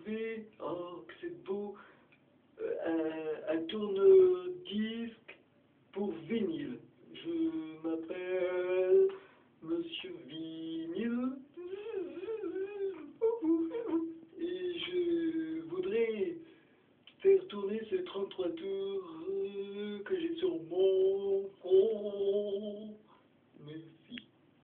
fait, oh que c'est beau, un tourne-disque pour vinyle. Je m'appelle Monsieur Vinyle et je voudrais faire tourner ces 33 tours que j'ai sur mon front. Mais